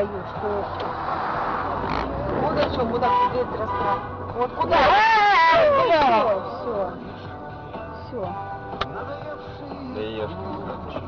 даю, что... Вот о чем, вот так сидеть рассказывать. Вот куда? Все. Все. Да ешь.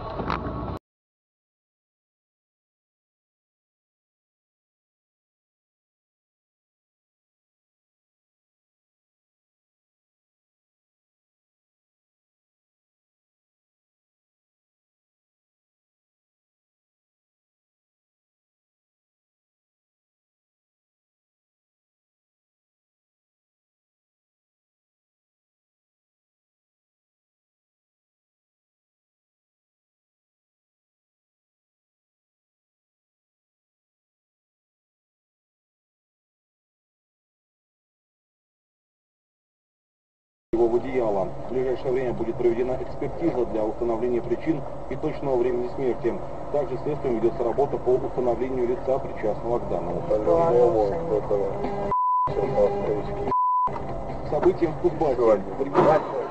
Его в одеяло. В ближайшее время будет проведена экспертиза для установления причин и точного времени смерти. Также следствием ведется работа по установлению лица, причастного к данному. Событием в Кузбассе.